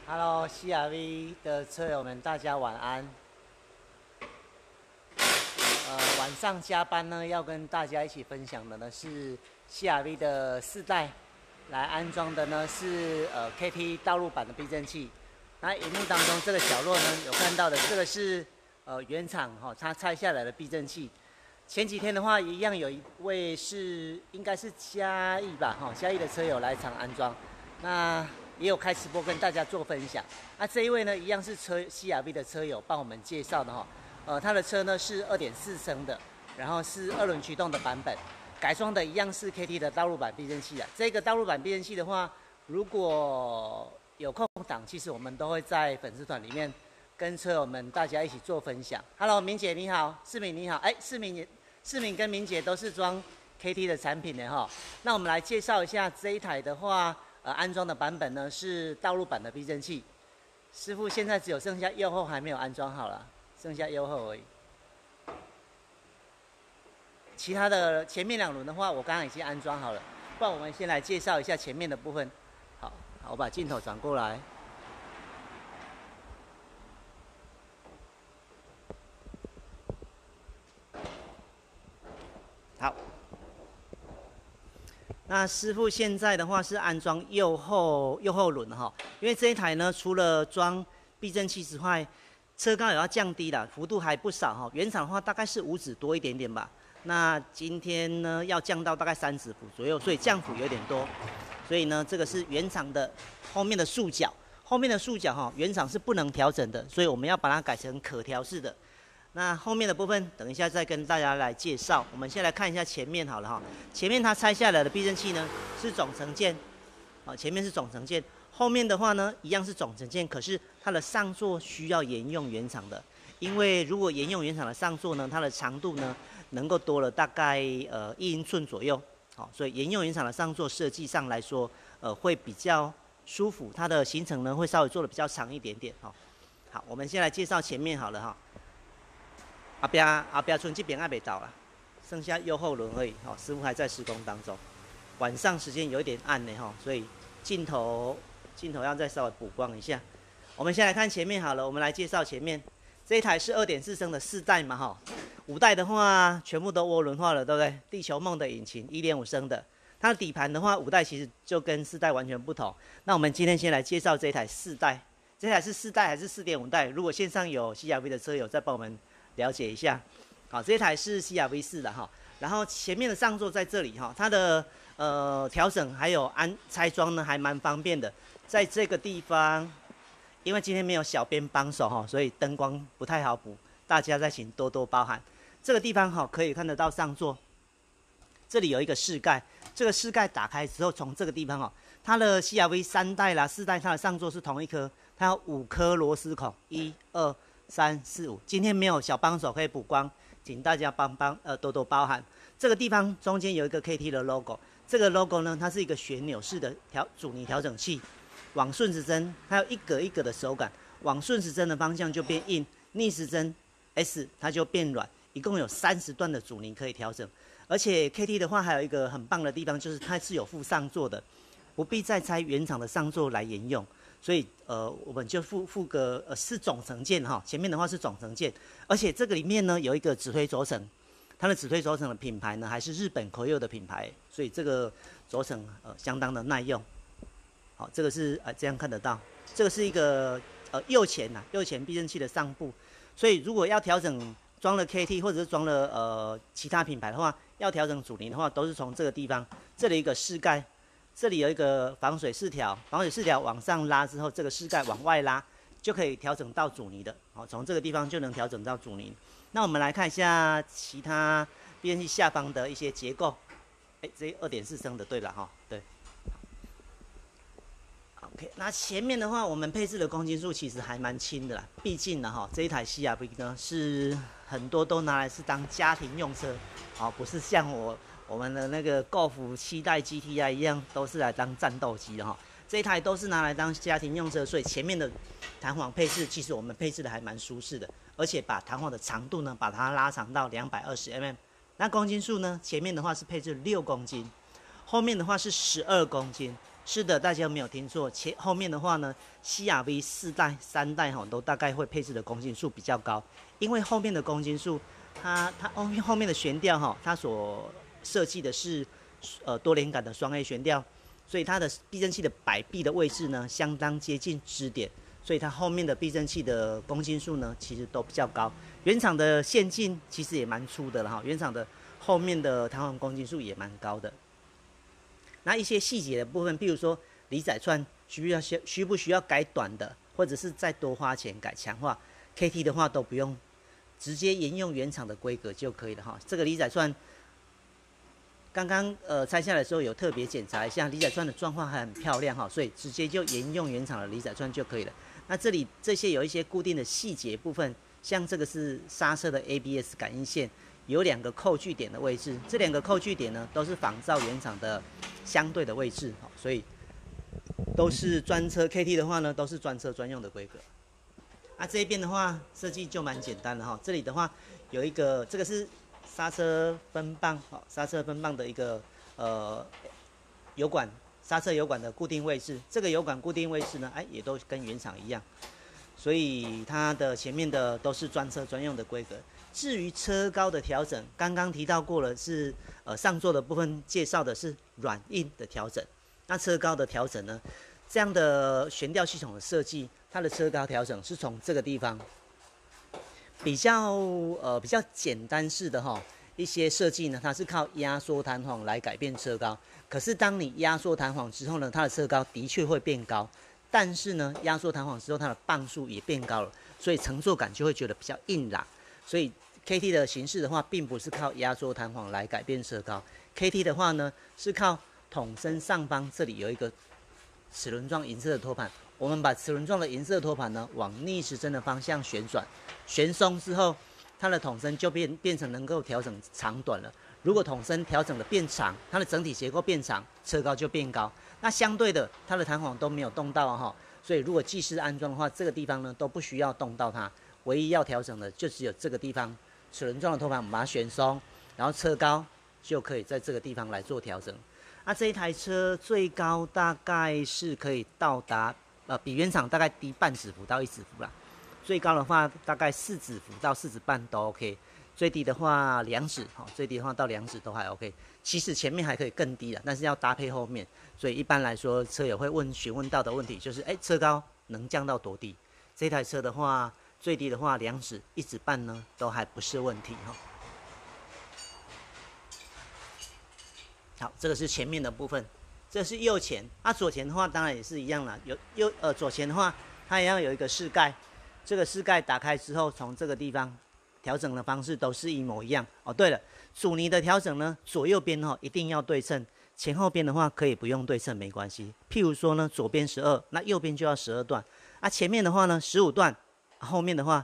Hello， CR-V 的车友们，大家晚安。晚上加班呢，要跟大家一起分享的呢是 CR-V 的4代，来安装的呢是KT 道路版的避震器。那荧幕当中这个角落呢，有看到的这个是原厂它拆下来的避震器。前几天的话，一样有一位应该是嘉义吧，嘉义的车友来场安装。那也有开直播跟大家做分享。那这一位呢，一样是CR-V 的车友帮我们介绍的他的车呢是2.4升的，然后是2轮驱动的版本，改装的一样是 KT 的道路版避震器啊。这个道路版避震器的话，如果有空档，其实我们都会在粉丝团里面跟车友们大家一起做分享。Hello， 明姐你好，世明你好，世明跟明姐都是装 KT 的产品的哈。那我们来介绍一下这一台的话。安装的版本呢是道路版的避震器，师傅现在只有剩下右后还没有安装好了，剩下右后而已。其他的前面2轮的话，我刚刚已经安装好了。不然我们先来介绍一下前面的部分。好，我把镜头转过来。好。那师傅现在的话是安装右后轮哈，因为这一台呢，除了装避震器之外，车高也要降低了，幅度还不少哈。原厂的话大概是5指多一点点吧，那今天呢要降到大概3指幅左右，所以降幅有点多。所以呢，这个是原厂的后面的束角，原厂是不能调整的，所以我们要把它改成可调式的。那后面的部分，等一下再跟大家来介绍。我们先来看一下前面好了哈。前面它拆下来的避震器呢是总成件，前面是总成件，后面的话呢一样是总成件，可是它的上座需要沿用原厂的，因为如果沿用原厂的上座呢，它的长度呢能够多了大概1英寸左右，好，所以沿用原厂的上座设计上来说，会比较舒服，它的行程呢会稍微做的比较长一点点哈。好，我们先来介绍前面好了哈。后边村这边还没到啦，剩下右后轮而已。师傅还在施工当中。晚上时间有一点暗呢所以镜头要再稍微补光一下。我们先来看前面好了，我们来介绍前面这一台是2.4升的4代嘛5代的话全部都涡轮化了，对不对？地球梦的引擎1.5升的，它的底盘的话5代其实就跟4代完全不同。那我们今天先来介绍这一台4代，这台是4代还是4.5代？如果线上有 CR-V 的车友再帮我们了解一下。好，这台是 CR-V 4的哈，然后前面的上座在这里哈，它的调整还有拆装呢还蛮方便的，在这个地方，因为今天没有小编帮手哈，所以灯光不太好补，大家再请多多包涵。这个地方哈可以看得到上座，这里有一个室盖，这个室盖打开之后，从这个地方它的 CR-V 3代啦4代，它的上座是同一颗，它有5颗螺丝孔，1、2、3、4、5。今天没有小帮手可以补光，请大家多多包涵。这个地方中间有一个 KT 的 logo， 这个 logo 呢，它是一个旋钮式的阻尼调整器，往顺时针它有一格一格的手感，往顺时针的方向就变硬，逆时针 S 它就变软，一共有30段的阻尼可以调整。而且 KT 的话还有一个很棒的地方，就是它是有附上座的，不必再拆原厂的上座来沿用。所以我们就附个是总成件哈，前面的话是总成件，而且这个里面呢有一个指挥轴承，它的指挥轴承的品牌呢还是日本Koyo的品牌，所以这个轴承相当的耐用。好，这个是这样看得到，这个是一个右前避震器的上部，所以如果要调整装了 KT 或者是装了其他品牌的话，要调整阻尼的话，都是从这个地方，这里一个室盖。这里有一个防水饰条，往上拉之后，这个室盖往外拉，就可以调整到阻尼的。好，从这个地方就能调整到阻尼。那我们来看一下其他避震器下方的一些结构。这2.4升的对吧？对。OK， 那前面的话，我们配置的公斤数其实还蛮轻的啦。毕竟呢，这一台 CR-V 呢是很多都拿来是当家庭用车，不是像我们的那个 Golf 7代 GTI 一样，都是来当战斗机的这一台都是拿来当家庭用车，所以前面的弹簧配置，其实我们配置的还蛮舒适的，而且把弹簧的长度呢，把它拉长到220mm。那公斤数呢，前面的话是配置6公斤，后面的话是12公斤。 是的，大家没有听错，后面的话呢，CRV 3代哈都大概会配置的公斤数比较高，因为后面的公斤数，它后面的悬吊哈，它所设计的是多连杆的双 A 悬吊，所以它的避震器的摆臂的位置呢相当接近支点，所以它后面的避震器的公斤数呢其实都比较高。原厂的线径其实也蛮粗的了哈，原厂的后面的弹簧公斤数也蛮高的。那一些细节的部分，譬如说离载串需不需要改短的，或者是再多花钱改强化 ，KT 的话都不用，直接沿用原厂的规格就可以了哈。这个离载串刚刚拆下来的时候有特别检查一下，离载串的状况还很漂亮哈，所以直接就沿用原厂的离载串就可以了。那这里这些有一些固定的细节部分，像这个是刹车的 ABS 感应线。有2个扣具点的位置，这2个扣具点呢都是仿照原厂的相对的位置，所以都是专车 KT 的话呢都是专车专用的规格。这一边的话设计就蛮简单的哈，这里的话有一个这个是刹车分棒，刹车分棒的一个油管刹车油管的固定位置，这个油管固定位置呢，也都跟原厂一样，所以它的前面的都是专车专用的规格。至于车高的调整，刚刚提到过了，是上座的部分介绍的是软硬的调整。那车高的调整呢，这样的悬吊系统的设计，它的车高调整是从这个地方比较简单式的一些设计呢，它是靠压缩弹簧来改变车高。可是当你压缩弹簧之后呢，它的车高的确会变高，但是呢，压缩弹簧之后它的磅数也变高了，所以乘坐感就会觉得比较硬朗。所以 KT 的形式的话，并不是靠压缩弹簧来改变车高。KT 的话呢，是靠筒身上方这里有一个齿轮状银色的托盘，我们把齿轮状的银色托盘呢往逆时针的方向旋转，旋松之后，它的筒身就变成能够调整长短了。如果筒身调整的变长，它的整体结构变长，车高就变高。那相对的，它的弹簧都没有动到哈，所以如果技师安装的话，这个地方呢都不需要动到它，唯一要调整的就只有这个地方。齿轮状的托盘，我们把它旋松，然后车高就可以在这个地方来做调整。这一台车最高大概是可以到达比原厂大概低半指幅到1指幅啦。最高的话大概4指幅到4指半都 OK， 最低的话2指，最低的话到2指都还 OK。其实前面还可以更低的，但是要搭配后面，所以一般来说车友会询问到的问题就是，车高能降到多低？这台车的话。最低的话2指1指半呢，都还不是问题哈。好，这个是前面的部分，这是右前。左前的话当然也是一样啦，左前的话，它也要有一个室盖，这个室盖打开之后，从这个地方调整的方式都是一模一样哦。对了，阻尼的调整呢，左右边一定要对称，前后边的话可以不用对称没关系。譬如说呢，左边12，那右边就要12段，前面的话呢15段。后面的话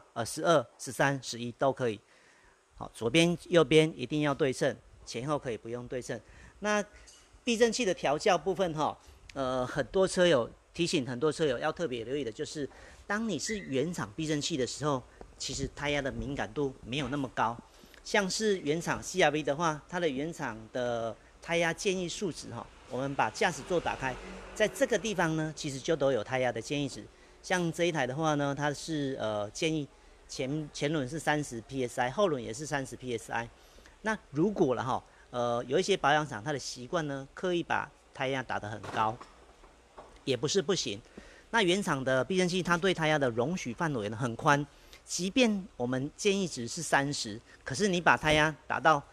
，12、13、11都可以。好，左边、右边一定要对称，前后可以不用对称。那避震器的调校部分很多车友提醒很多车友要特别留意的就是，当你是原厂避震器的时候，其实胎压的敏感度没有那么高。像是原厂 CRV 的话，它的原厂的胎压建议数值我们把驾驶座打开，在这个地方呢，其实就都有胎压的建议值。像这一台的话呢，它是建议前轮是30 psi， 后轮也是30 psi。那如果了有一些保养厂它的习惯呢，刻意把胎压打得很高，也不是不行。那原厂的避震器它对胎压的容许范围呢很宽，即便我们建议值是30，可是你把胎压打到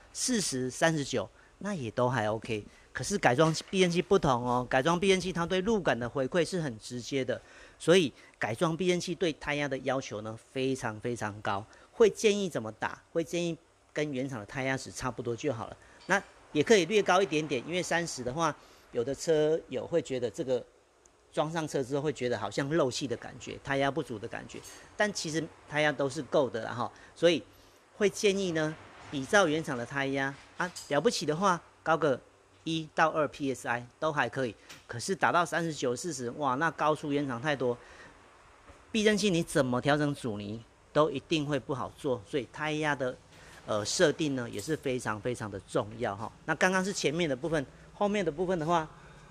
40、39，那也都还 OK。可是改装避震器不同哦，改装避震器它对路感的回馈是很直接的。所以改装避震器对胎压的要求呢非常非常高，会建议怎么打，会建议跟原厂的胎压值差不多就好了。那也可以略高一点点，因为30的话，有的车友会觉得这个装上车之后会觉得好像漏气的感觉，胎压不足的感觉，但其实胎压都是够的啦所以会建议呢比照原厂的胎压了不起的话高个1到2 psi 都还可以，可是打到39、40，哇，那高出原厂太多。避震器你怎么调整阻尼都一定会不好做，所以胎压的设定呢也是非常非常的重要那刚刚是前面的部分，后面的部分的话，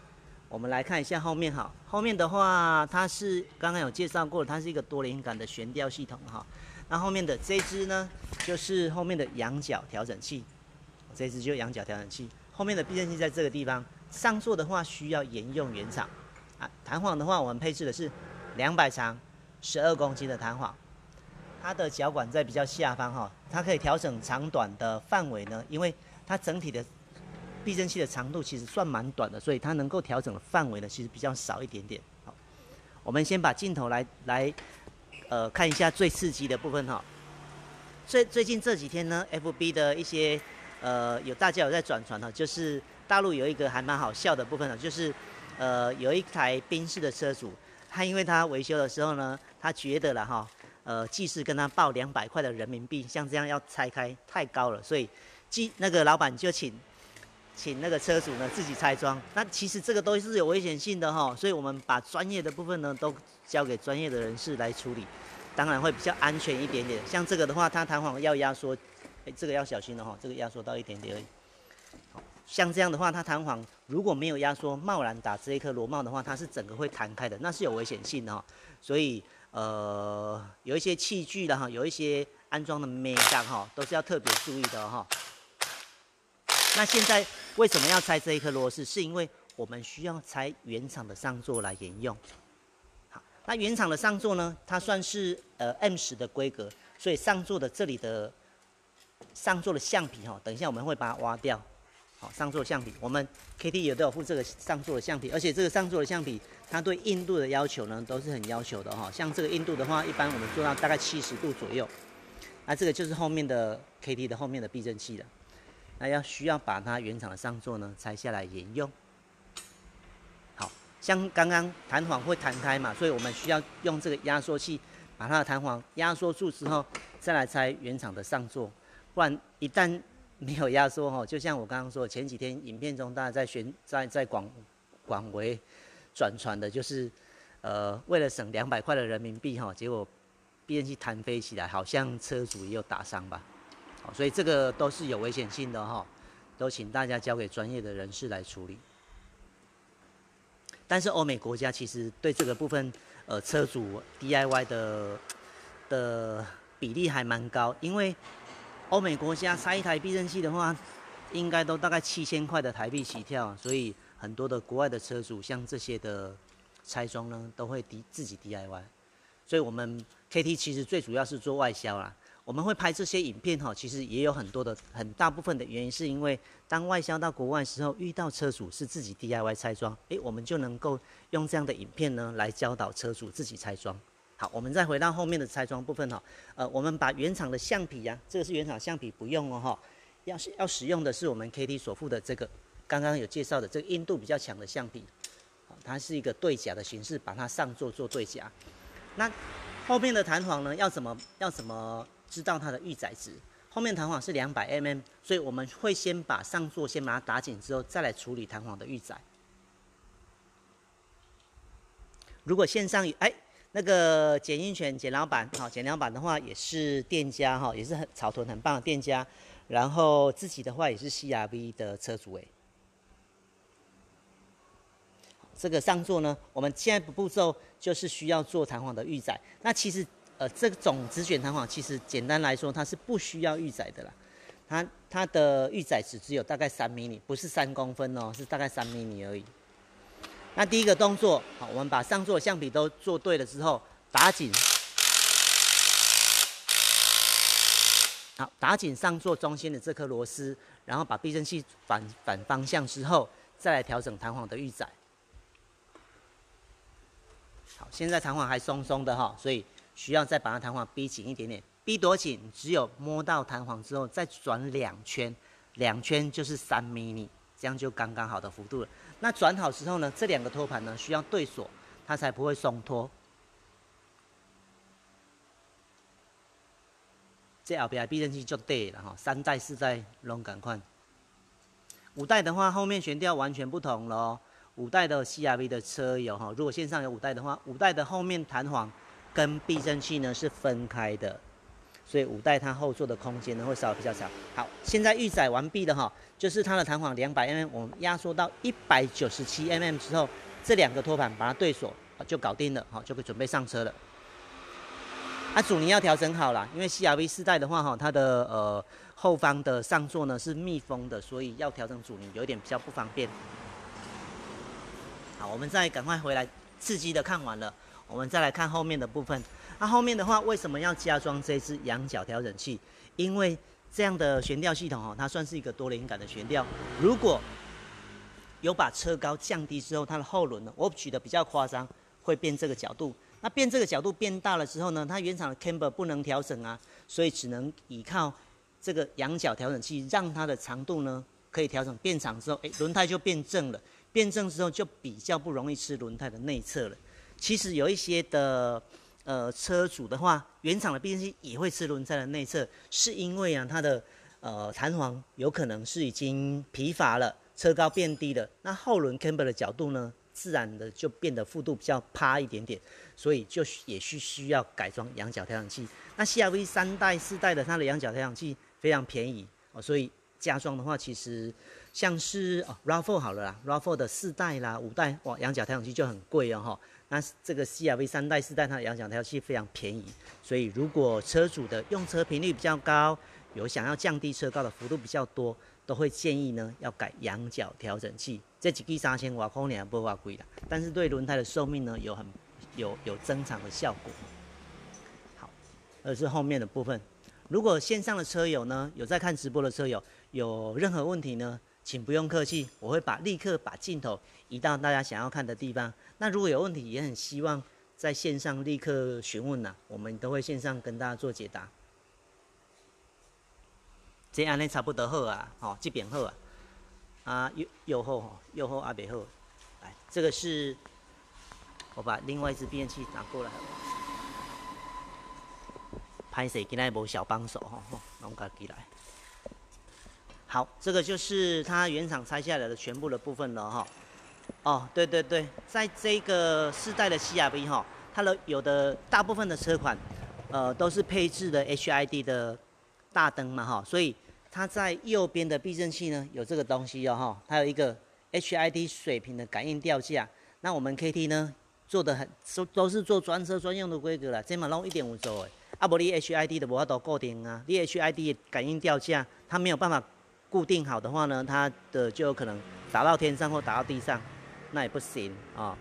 我们来看一下后面哈，后面的话它是刚刚有介绍过，它是一个多连杆的悬吊系统哈。那后面的这一支呢，就是后面的仰角调整器，这一支就是仰角调整器。后面的避震器在这个地方，上座的话需要沿用原厂啊。弹簧的话，我们配置的是200长、12公斤的弹簧。它的脚管在比较下方哈，它可以调整长短的范围呢，因为它整体的避震器的长度其实算蛮短的，所以它能够调整的范围呢，其实比较少一点点。好，我们先把镜头来看一下最刺激的部分哈。最近这几天呢 ，FB 的一些大家有在转传哈，就是大陆有一个还蛮好笑的部分呢，就是有一台宾士的车主，他因为他维修的时候呢，他觉得了哈，技师跟他报200块的人民币，像这样要拆开太高了，所以那个老板就请那个车主呢自己拆装。那其实这个都是有危险性的哈，所以我们把专业的部分呢都交给专业的人士来处理，当然会比较安全一点点。像这个的话，它弹簧要压缩，这个要小心的哈，这个压缩到一点点而已。好，像这样的话，它弹簧如果没有压缩，贸然打这一颗螺帽的话，它是整个会弹开的，那是有危险性的哈。所以有一些器具的哈，有一些安装的美感哈，都是要特别注意的哈。那现在为什么要拆这一颗螺丝？是因为我们需要拆原厂的上座来沿用。好，那原厂的上座呢，它算是M10的规格，所以上座的这里的上座的橡皮哈，等一下我们会把它挖掉。好，上座橡皮，我们 KT 也都有附这个上座的橡皮，而且这个上座的橡皮，它对硬度的要求呢都是很要求的哈。像这个硬度的话，一般我们做到大概70度左右。那这个就是后面的 KT 的后面的避震器了。那需要把它原厂的上座呢拆下来沿用。好像刚刚弹簧会弹开嘛，所以我们需要用这个压缩器把它的弹簧压缩住之后，再来拆原厂的上座，不然一旦没有压缩哈，就像我刚刚说，前几天影片中大家在广为转传的，就是为了省200块的人民币哈，结果避震器弹飞起来，好像车主也有打伤吧。所以这个都是有危险性的哈，都请大家交给专业的人士来处理。但是欧美国家其实对这个部分，车主 DIY 的比例还蛮高，因为欧美国家拆一台避震器的话，应该都大概7000块的台币起跳，所以很多的国外的车主像这些的拆装呢，都会自己 DIY。所以我们 KT 其实最主要是做外销啦。我们会拍这些影片哈，其实也有很大部分的原因，是因为当外销到国外的时候，遇到车主是自己 DIY 拆装，我们就能够用这样的影片呢来教导车主自己拆装。好，我们再回到后面的拆装部分哈，我们把原厂的橡皮呀，这个是原厂橡皮不用哦哈，要使用的是我们 KT 所附的这个刚刚有介绍的这个硬度比较强的橡皮，它是一个对夹的形式，把它上座做对夹。那后面的弹簧呢，要怎么知道它的预载值？后面弹簧是200mm， 所以我们会先把上座先把它打紧之后，再来处理弹簧的预载。如果线上那个简英权简老板，好，简老板的话也是店家哈，也是草屯很棒的店家，然后自己的话也是 CRV 的车主这个上座呢，我们现在的步骤就是需要做弹簧的预载。那其实这种直卷弹簧其实简单来说，它是不需要预载的啦。它的预载值只有大概3 mm， 不是3公分哦，是大概3 mm 而已。那第一个动作，好，我们把上座橡皮都做对了之后，打紧，好，打紧上座中间的这颗螺丝，然后把避震器反方向之后，再来调整弹簧的预载。好，现在弹簧还松松的哈，所以需要再把它弹簧逼紧一点点。逼多紧？只有摸到弹簧之后再转2圈，2圈就是3 mm， 这样就刚刚好的幅度了。那转好之后呢，这2个托盘呢需要对锁，它才不会松脱。这后边避震器就对了哈，3代4代拢同款。5代的话，后面悬吊完全不同咯。5代的 CRV 的车友哈，如果线上有5代的话，5代的后面弹簧跟避震器呢是分开的， 所以5代它后座的空间呢会稍微比较小。好，现在预载完毕的哈，就是它的弹簧200mm，我们压缩到197mm之后，这2个托盘把它对锁就搞定了，好，就可以准备上车了。阻尼要调整好啦，因为 CR-V 4代的话哈，它的后方的上座呢是密封的，所以要调整阻尼有一点比较不方便。好，我们再赶快回来，刺激的看完了，我们再来看后面的部分。那后面的话，为什么要加装这支仰角调整器？因为这样的悬吊系统哦，它算是一个多连杆的悬吊。如果有把车高降低之后，它的后轮呢，我举的比较夸张，会变这个角度。那变这个角度变大了之后呢，它原厂的 camber 不能调整啊，所以只能依靠这个仰角调整器，让它的长度呢可以调整变长之后，轮胎就变正了。变正之后就比较不容易吃轮胎的内侧了。其实有一些的车主的话，原厂的避震器也会吃轮胎的内侧，是因为啊它的弹簧有可能是已经疲乏了，车高变低了，那后轮 camber 的角度呢，自然的就变得幅度比较趴一点点，所以就也需要改装仰角调整器。那 CR-V 3代、4代的它的仰角调整器非常便宜所以加装的话，其实像是RAV4 好了啦 ，RAV4 的4代啦、5代，哇，仰角调整器就很贵哈。那这个 CR-V 3代、4代它的仰角调整器非常便宜，所以如果车主的用车频率比较高，有想要降低车高的幅度比较多，都会建议呢要改仰角调整器。这几支3000多块也不贵啦，但是对轮胎的寿命呢有增长的效果。好，而是后面的部分。如果线上的车友呢，有在看直播的车友，有任何问题呢，请不用客气，我会立刻把镜头移到大家想要看的地方。那如果有问题，也很希望在线上立刻询问我们都会线上跟大家做解答。这样呢差不多好啊，这边好啊，右后右后没好。来，这个是我把另外一支避震器拿过来。拍摄今天无小帮手弄自己来。好，这个就是它原厂拆下来的全部的部分了对对对，在这个4代的 CR-V 它有的大部分的车款都是配置的 HID 的大灯嘛所以它在右边的避震器呢有这个东西它有一个 HID 水平的感应吊架。那我们 KT 呢做的都是做专车专用的规格啦，这嘛拢1.5轴的。无你 HID 的无法度固定啊，你 HID 的感应吊架它没有办法固定好的话呢，它的就有可能打到天上或打到地上，那也不行好，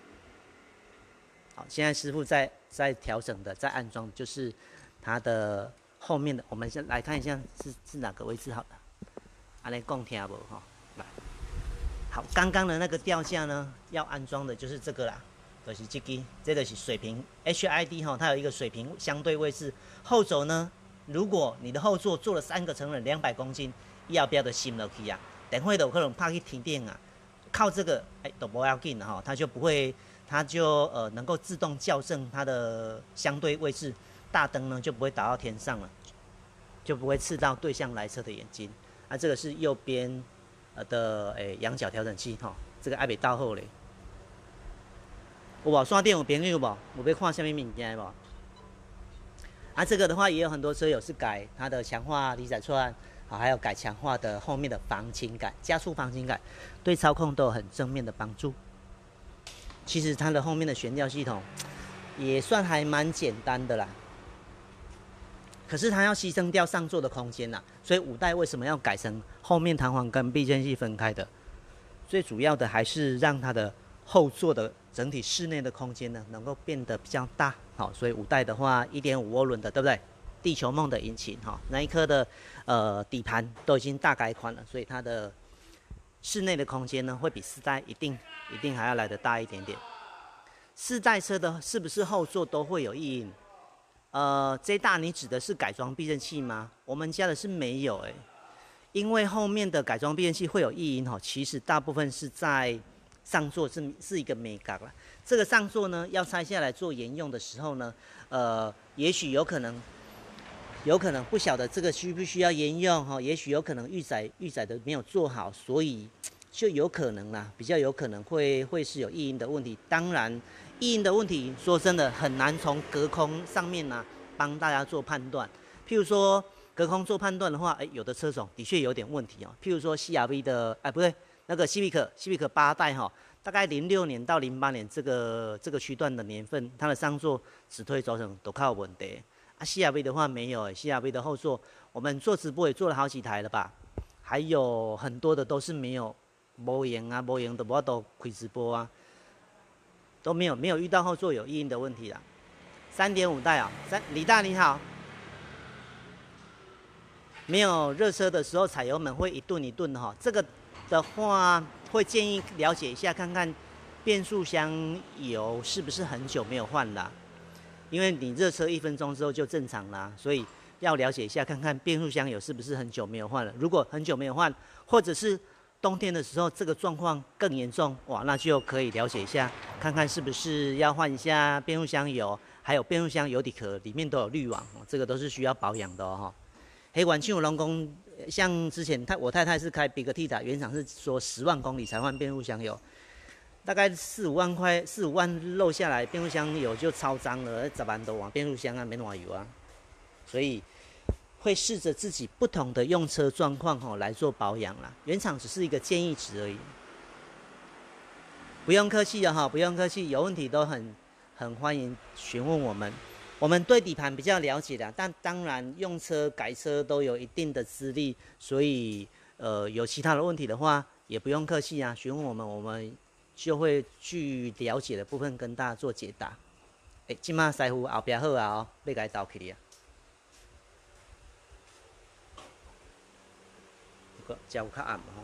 现在师傅在调整的，在安装，就是它的后面的，我们先来看一下是哪个位置好了。安尼讲听无来，好，刚刚的那个吊架呢，要安装的就是这个啦。就是这个是水平 HID 它有一个水平相对位置。后轴呢，如果你的后座坐了3个成人200公斤，要不要的心落去啊？等会有可能怕去停电啊。靠这个都不要紧它就不会，它就能够自动校正它的相对位置，大灯呢就不会打到天上了，就不会刺到对向来车的眼睛。这个是右边的仰角调整器这个还没到后嘞。有无线电有朋友无？有要看什么物件无？这个的话也有很多车友是改它的强化离载串还有改强化的后面的防倾杆、加速防倾杆，对操控都有很正面的帮助。其实它的后面的悬吊系统也算还蛮简单的啦，可是它要牺牲掉上座的空间所以5代为什么要改成后面弹簧跟避震器分开的？最主要的还是让它的后座的整体室内的空间呢，能够变得比较大。所以5代的话，1.5涡轮的，对不对？地球梦的引擎那一颗的底盘都已经大改款了，所以它的室内的空间呢，会比4代一定还要来得大一点点。4代车的是不是后座都会有异音？这大你指的是改装避震器吗？我们家的是没有因为后面的改装避震器会有异音其实大部分是在上座是一个美感啦。这个上座呢要拆下来做沿用的时候呢，也许有可能不晓得这个需不需要沿用也许有可能预载的没有做好，所以就有可能啦，比较有可能会是有异音的问题。当然，异音的问题说真的很难从隔空上面帮大家做判断。 譬如说隔空做判断的话，有的车种的确有点问题哦。譬如说 CRV 的，不对，那个 Civic 8代哈，大概06年到08年这个区段的年份，它的上座指推轴承都靠问题。CRV 的话没有，CRV 的后座，我们做直播也做了好几台了吧？还有很多的都是没用啊，无用的我都开直播啊，都没有遇到后座有异音的问题啦。3.5代啊，李大你好。没有热车的时候踩油门会一顿一顿的哈，这个的话会建议了解一下，看看变速箱油是不是很久没有换啦。因为你热车1分钟之后就正常啦，所以要了解一下，看看变速箱油是不是很久没有换了。如果很久没有换，或者是冬天的时候这个状况更严重，哇，那就可以了解一下，看看是不是要换一下变速箱油，还有变速箱油底壳里面都有滤网，这个都是需要保养的哦。黑管庆有龙宫，像之前我太太是开 Big T 原厂是说10万公里才换变速箱油，大概4-5万块，4-5万漏下来，变速箱油就超脏了，10万多瓦变速箱啊，没换油啊，所以会试着自己不同的用车状况来做保养啦。原厂只是一个建议值而已，不用客气的哈，不用客气，有问题都很欢迎询问我们。我们对底盘比较了解的，但当然用车改车都有一定的资历，所以有其他的问题的话，也不用客气啊，询问我们，我们就会去了解的部分跟大家做解答。现在师傅后边好啊哦，要给倒起啊。这有较暗吼。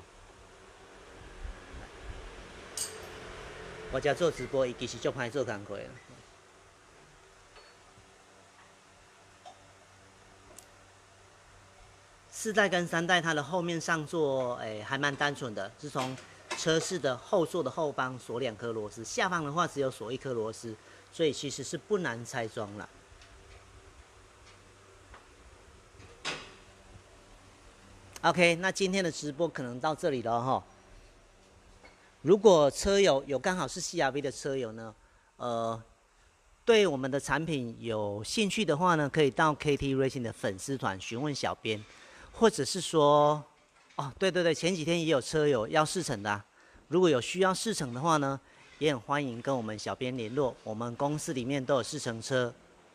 我这做直播，伊其实足歹做工课的。4代跟3代，它的后面上座，还蛮单纯的，是从车室的后座的后方锁2颗螺丝，下方的话只有锁1颗螺丝，所以其实是不难拆装啦。OK， 那今天的直播可能到这里了哈。如果车友有刚好是 CRV 的车友呢，对我们的产品有兴趣的话呢，可以到 KT Racing 的粉丝团询问小编。或者是说，对，前几天也有车友要试乘的啊，如果有需要试乘的话呢，也很欢迎跟我们小编联络，我们公司里面都有试乘车。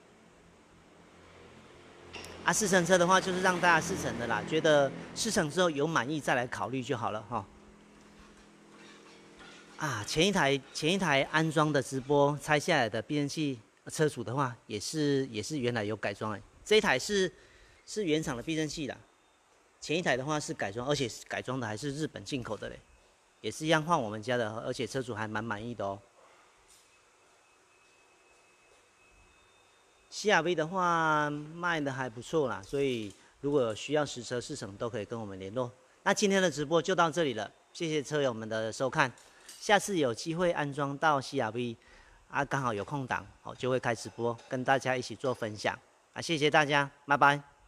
试乘车的话就是让大家试乘的啦，觉得试乘之后有满意再来考虑就好了哈。前一台安装的直播拆下来的避震器车主的话，也是原来有改装的，这一台是原厂的避震器啦。前一台的话是改装，而且改装的还是日本进口的嘞，也是一样换我们家的，而且车主还蛮满意的哦。CRV 的话卖的还不错啦，所以如果有需要实车试乘都可以跟我们联络。那今天的直播就到这里了，谢谢车友们的收看，下次有机会安装到 CRV 刚好有空档，就会开直播跟大家一起做分享谢谢大家，拜拜。